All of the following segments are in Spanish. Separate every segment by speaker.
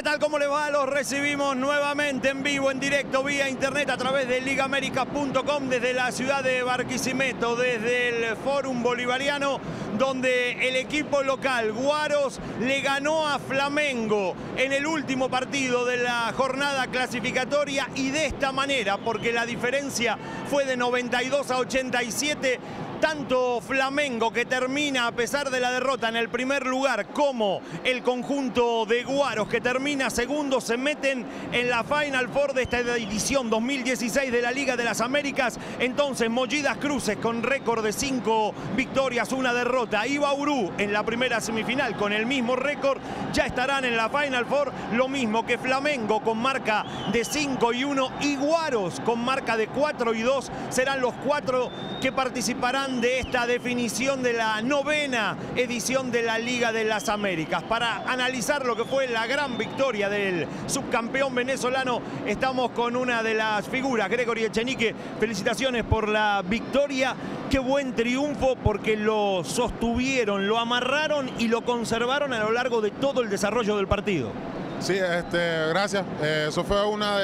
Speaker 1: tal? ¿Cómo les va? Los recibimos nuevamente en vivo, en directo, vía internet a través de ligaamerica.com desde la ciudad de Barquisimeto, desde el Fórum Bolivariano, donde el equipo local, Guaros, le ganó a Flamengo en el último partido de la jornada clasificatoria y de esta manera, porque la diferencia fue de 92 a 87. Tanto Flamengo, que termina a pesar de la derrota en el primer lugar, como el conjunto de Guaros, que termina segundo, se meten en la Final Four de esta edición 2016 de la Liga de las Américas. Entonces, Mollidas Cruces con récord de 5 victorias, 1 derrota. Y Bauru en la primera semifinal con el mismo récord, ya estarán en la Final Four. Lo mismo que Flamengo con marca de 5-1 y Guaros con marca de 4-2. Serán los 4 que participarán de esta definición de la novena edición de la Liga de las Américas. Para analizar lo que fue la gran victoria del subcampeón venezolano, estamos con una de las figuras, Gregory Echenique. Felicitaciones por la victoria. Qué buen triunfo, porque lo sostuvieron, lo amarraron y lo conservaron a lo largo de todo el desarrollo del partido.
Speaker 2: Sí, gracias. Eso fue una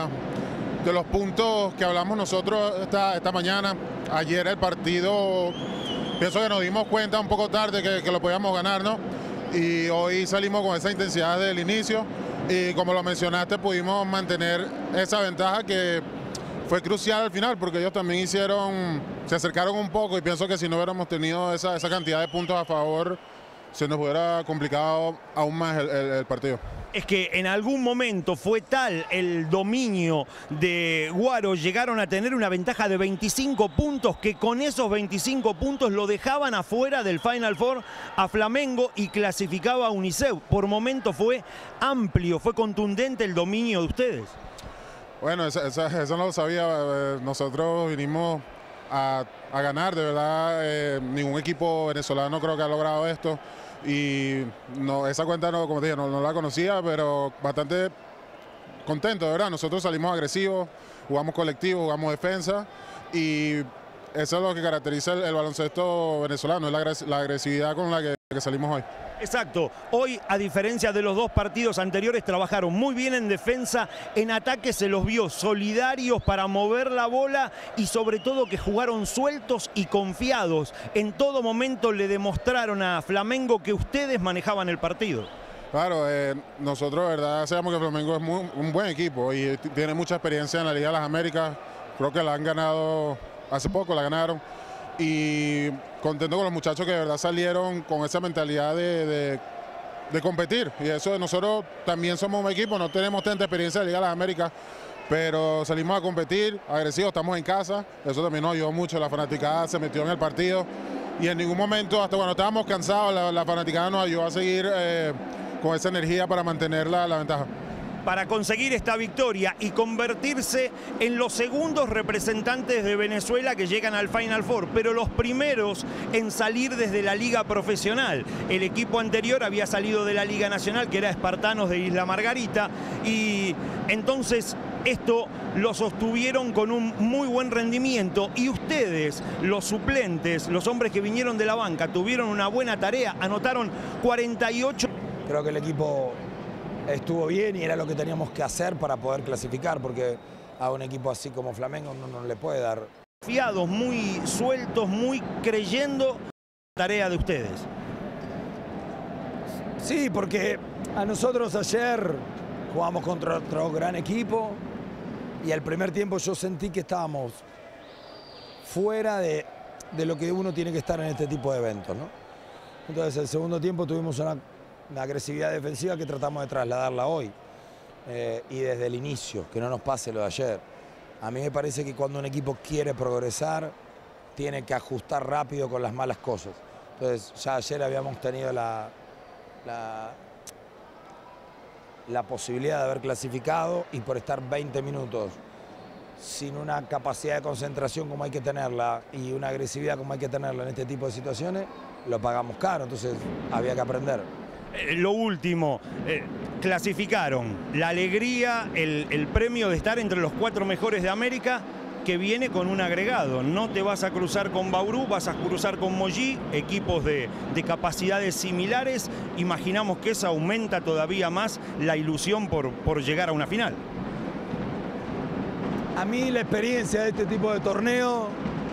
Speaker 2: de los puntos que hablamos nosotros esta mañana. Ayer el partido, pienso que nos dimos cuenta un poco tarde que lo podíamos ganar, ¿no? Y hoy salimos con esa intensidad del inicio y, como lo mencionaste, pudimos mantener esa ventaja que fue crucial al final, porque ellos también se acercaron un poco, y pienso que si no hubiéramos tenido esa cantidad de puntos a favor, se nos hubiera complicado aún más el partido.
Speaker 1: Es que en algún momento fue tal el dominio de Guaros, llegaron a tener una ventaja de 25 puntos, que con esos 25 puntos lo dejaban afuera del Final Four a Flamengo y clasificaba a Unicef. Por momento fue amplio, fue contundente el dominio de ustedes. Bueno,
Speaker 2: eso no lo sabía. Nosotros vinimos a ganar, de verdad. Ningún equipo venezolano creo que ha logrado esto. Y no, esa cuenta, no, como te dije, no la conocía, pero bastante contento, de verdad. Nosotros salimos agresivos, jugamos colectivo, jugamos defensa, y eso es lo que caracteriza el baloncesto venezolano, es la agresividad con la que salimos hoy.
Speaker 1: Exacto. Hoy, a diferencia de los dos partidos anteriores, trabajaron muy bien en defensa. En ataque se los vio solidarios para mover la bola y, sobre todo, que jugaron sueltos y confiados. En todo momento le demostraron a Flamengo que ustedes manejaban el partido.
Speaker 2: Claro, nosotros, de verdad, sabemos que Flamengo es un buen equipo y tiene mucha experiencia en la Liga de las Américas. Creo que la han ganado hace poco, la ganaron. Y contento con los muchachos que de verdad salieron con esa mentalidad de competir. Y eso, nosotros también somos un equipo, no tenemos tanta experiencia en la Liga de las Américas, pero salimos a competir, agresivos, estamos en casa. Eso también nos ayudó mucho, la fanaticada se metió en el partido. Y en ningún momento, hasta cuando estábamos cansados, la fanaticada nos ayudó a seguir con esa energía para mantener la ventaja.
Speaker 1: Para conseguir esta victoria y convertirse en los segundos representantes de Venezuela que llegan al Final Four, pero los primeros en salir desde la liga profesional. El equipo anterior había salido de la Liga Nacional, que era Espartanos de Isla Margarita, y entonces esto lo sostuvieron con un muy buen rendimiento, y ustedes, los suplentes, los hombres que vinieron de la banca, tuvieron una buena tarea, anotaron 48.
Speaker 3: Creo que el equipo estuvo bien y era lo que teníamos que hacer para poder clasificar, porque a un equipo así como Flamengo no le puede dar.
Speaker 1: Fiados, muy sueltos, muy creyendo la tarea de ustedes.
Speaker 3: Sí, porque a nosotros ayer jugamos contra otro gran equipo y al primer tiempo yo sentí que estábamos fuera de lo que uno tiene que estar en este tipo de eventos, ¿no? Entonces, el segundo tiempo tuvimos una agresividad defensiva que tratamos de trasladarla hoy, y desde el inicio, que no nos pase lo de ayer. A mí me parece que cuando un equipo quiere progresar, tiene que ajustar rápido con las malas cosas. Entonces, ya ayer habíamos tenido la posibilidad de haber clasificado, y por estar 20 minutos sin una capacidad de concentración como hay que tenerla y una agresividad como hay que tenerla en este tipo de situaciones, lo pagamos caro. Entonces había que aprender.
Speaker 1: Lo último, clasificaron. La alegría, el premio de estar entre los 4 mejores de América, que viene con un agregado. No te vas a cruzar con Bauru, vas a cruzar con Mogi, equipos de capacidades similares. Imaginamos que eso aumenta todavía más la ilusión por llegar a una final.
Speaker 3: A mí la experiencia de este tipo de torneo,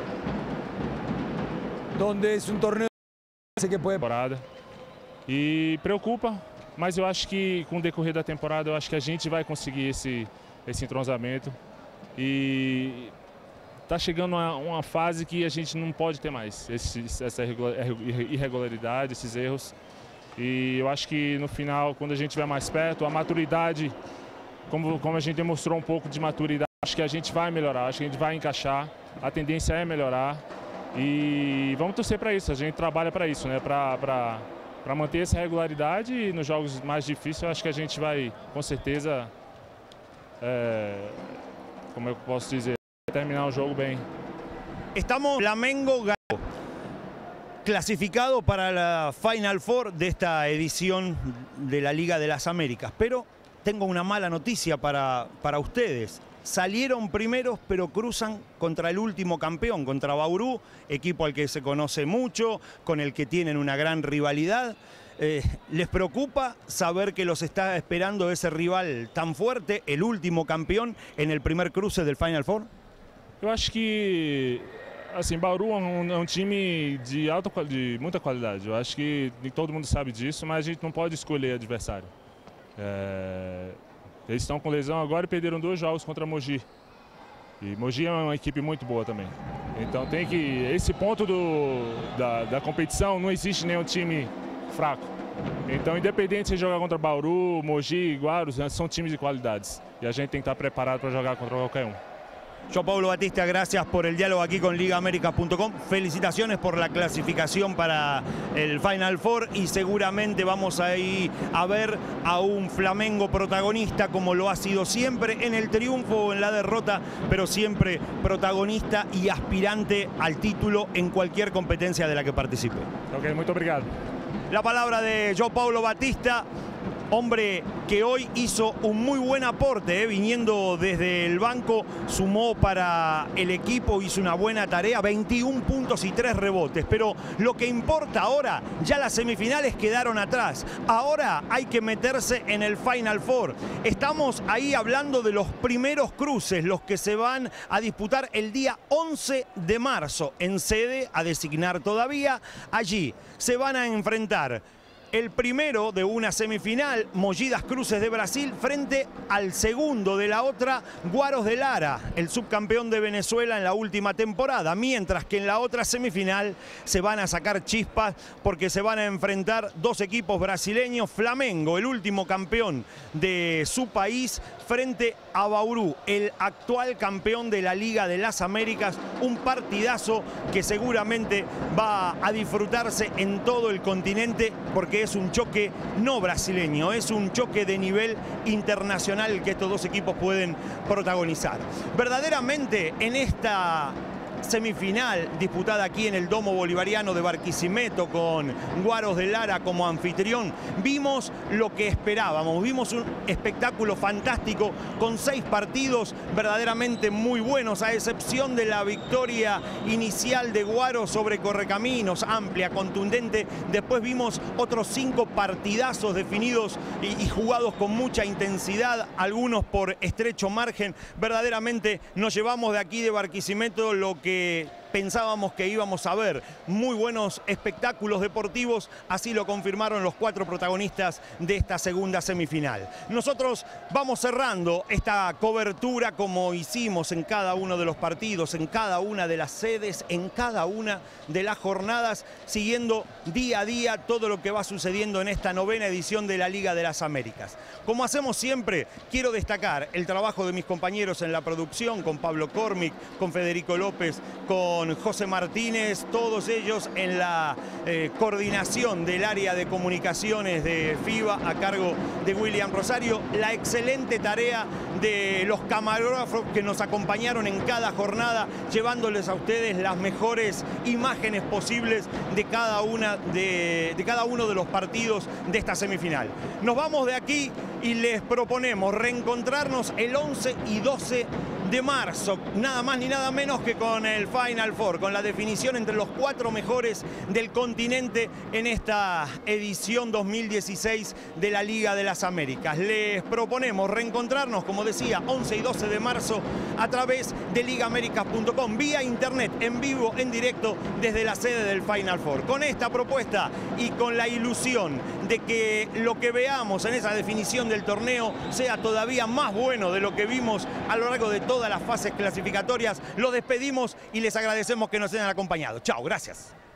Speaker 3: donde es un torneo que puede...
Speaker 4: E preocupa, mas eu acho que com o decorrer da temporada, eu acho que a gente vai conseguir esse entrosamento. E está chegando uma fase que a gente não pode ter mais essa irregularidade, esses erros. E eu acho que no final, quando a gente estiver mais perto, a maturidade, como a gente demonstrou um pouco de maturidade, acho que a gente vai melhorar, acho que a gente vai encaixar, a tendência é melhorar. E vamos torcer para isso, a gente trabalha para isso, né? Para manter essa regularidade, e nos jogos mais difíceis eu acho que a gente vai, com certeza, como eu posso dizer, terminar o jogo bem.
Speaker 1: Estamos Flamengo ganó, clasificado para la Final Four de esta edición de la Liga de las Américas, pero tengo una mala noticia para ustedes. Salieron primeros, pero cruzan contra el último campeón, contra Bauru, equipo al que se conoce mucho, con el que tienen una gran rivalidad. ¿Les preocupa saber que los está esperando ese rival tan fuerte, el último campeón, en el primer cruce del Final Four?
Speaker 4: Eu acho que assim, Bauru é um time de muita qualidade. Eu acho que todo mundo sabe disso, mas a gente não pode escolher adversário. Eles estão com lesão agora e perderam 2 jogos contra Mogi. E Mogi é uma equipe muito boa também. Então tem que... Esse ponto da competição, não existe nenhum time fraco. Então, independente de jogar contra Bauru, Mogi, Guarus, são times de qualidades. E a gente tem que estar preparado para jogar contra qualquer um.
Speaker 1: João Paulo Batista, gracias por el diálogo aquí con ligaamerica.com. Felicitaciones por la clasificación para el Final Four y seguramente vamos a ir a ver a un Flamengo protagonista como lo ha sido siempre en el triunfo o en la derrota, pero siempre protagonista y aspirante al título en cualquier competencia de la que participe.
Speaker 4: Ok, muito obrigado.
Speaker 1: La palabra de João Paulo Batista, hombre que hoy hizo un muy buen aporte, viniendo desde el banco, sumó para el equipo, hizo una buena tarea, 21 puntos y 3 rebotes. Pero lo que importa ahora, ya las semifinales quedaron atrás. Ahora hay que meterse en el Final Four. Estamos ahí hablando de los primeros cruces, los que se van a disputar el día 11 de marzo en sede a designar todavía. Allí se van a enfrentar el primero de una semifinal, Mogi das Cruzes de Brasil, frente al segundo de la otra, Guaros de Lara, el subcampeón de Venezuela en la última temporada. Mientras que en la otra semifinal se van a sacar chispas porque se van a enfrentar 2 equipos brasileños. Flamengo, el último campeón de su país, frente a Bauru, el actual campeón de la Liga de las Américas. Un partidazo que seguramente va a disfrutarse en todo el continente porque es un choque no brasileño, es un choque de nivel internacional que estos 2 equipos pueden protagonizar. Verdaderamente en esta semifinal disputada aquí en el Domo Bolivariano de Barquisimeto con Guaros de Lara como anfitrión, vimos lo que esperábamos, vimos un espectáculo fantástico con 6 partidos verdaderamente muy buenos, a excepción de la victoria inicial de Guaros sobre Correcaminos, amplia, contundente. Después vimos otros 5 partidazos definidos y jugados con mucha intensidad, algunos por estrecho margen. Verdaderamente nos llevamos de aquí de Barquisimeto lo que pensábamos que íbamos a ver, muy buenos espectáculos deportivos, así lo confirmaron los 4 protagonistas de esta segunda semifinal. Nosotros vamos cerrando esta cobertura como hicimos en cada uno de los partidos, en cada una de las sedes, en cada una de las jornadas, siguiendo día a día todo lo que va sucediendo en esta 9ª edición de la Liga de las Américas. Como hacemos siempre, quiero destacar el trabajo de mis compañeros en la producción, con Pablo Cormic, con Federico López, con José Martínez, todos ellos en la coordinación del área de comunicaciones de FIBA a cargo de William Rosario, la excelente tarea de los camarógrafos que nos acompañaron en cada jornada, llevándoles a ustedes las mejores imágenes posibles de cada uno de los partidos de esta semifinal. Nos vamos de aquí y les proponemos reencontrarnos el 11 y 12 de marzo, nada más ni nada menos que con el Final Four, con la definición entre los 4 mejores del continente en esta edición 2016 de la Liga de las Américas. Les proponemos reencontrarnos, como decía, 11 y 12 de marzo a través de ligamericas.com, vía internet, en vivo, en directo, desde la sede del Final Four. Con esta propuesta y con la ilusión de que lo que veamos en esa definición del torneo sea todavía más bueno de lo que vimos a lo largo de todas las fases clasificatorias, los despedimos y les agradecemos que nos hayan acompañado. Chao, gracias.